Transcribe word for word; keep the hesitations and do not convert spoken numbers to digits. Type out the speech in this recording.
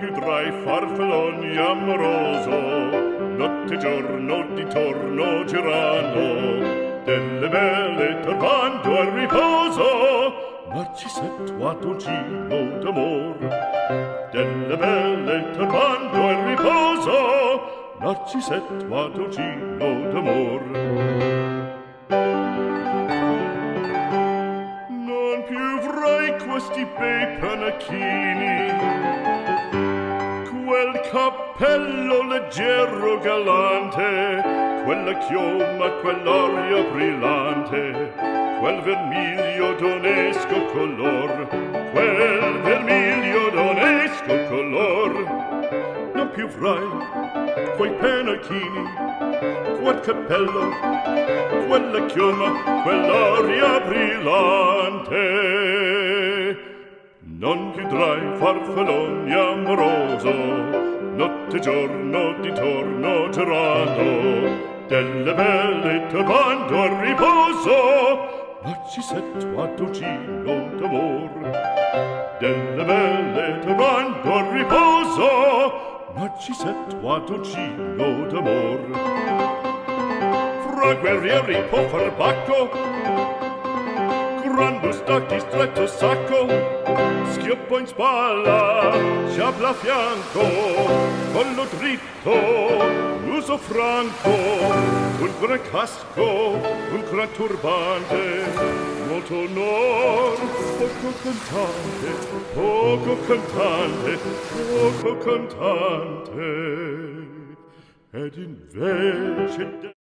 più tra i farfalloni amoroso, notte e giorno d'intorno girano, delle belle turbando al riposo, Narcisetto a dolcino d'amor. Delle belle turbando al riposo, Narcisetto a dolcino d'amor. Non più avrai questi bei panacchini, quel cappello leggero galante, quella chioma, quell'aria brillante, quel vermiglio d'onesco color, quel vermiglio d'onesco color. Non più avrai quei panacchini, quel cappello, quella chioma, quell'aria brillante. Non più tra i farfalloni amoroso, notte e giorno d'intorno girando, delle belle turbando al riposo, Narcisetto a dolcino d'amor. Delle belle turbando al riposo, Narcisetto a dolcino d'amor. Fra guerrieri può far bacco, gran bustacchi stretto sacco, schioppo in spalla, sciabla a fianco, collo dritto, muso franco, un gran casco, un gran turbante, molto onor, poco cantante, poco cantante, poco cantante, ed invece